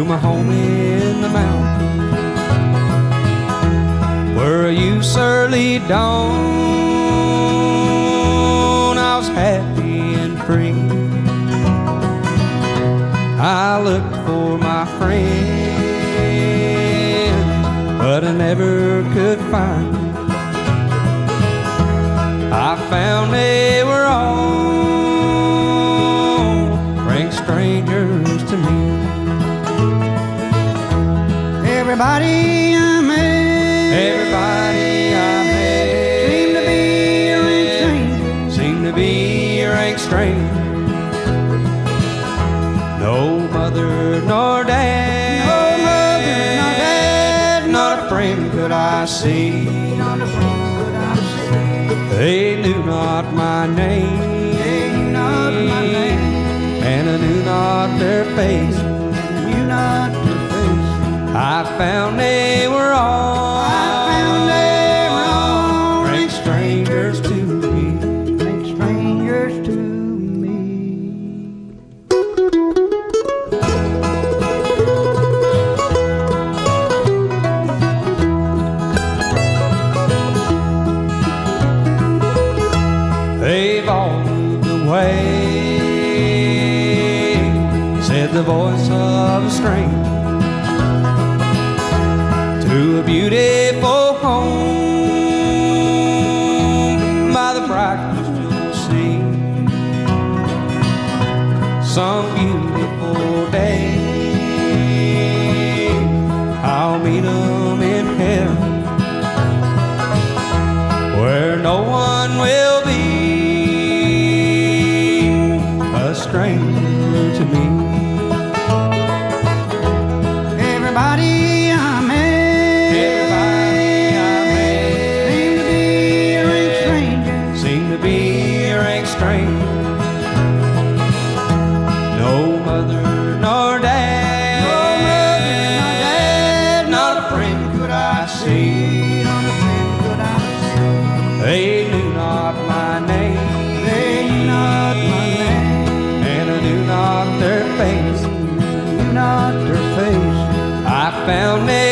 my home in the mountains, where a youth's early dawn I was happy and free. I looked for my friends, but I never could find them. I found they were all rank strangers to me. Everybody I met, seemed to be a rank stranger. Seemed to be a rank stranger. No mother nor dad, not a friend could I see. They knew not my name, and I knew not their face. I found they were all rank strangers to me. Rank strangers to me. They've all moved away, said the voice of a stranger, to a beautiful home by the bright crystal sea. Some beautiful day I'll meet 'em in heaven, where no one will be a stranger to me. Everybody I met, seemed to be a rank stranger. No mother nor dad, not a friend could I see. They knew not my name, and I knew not their face. I found it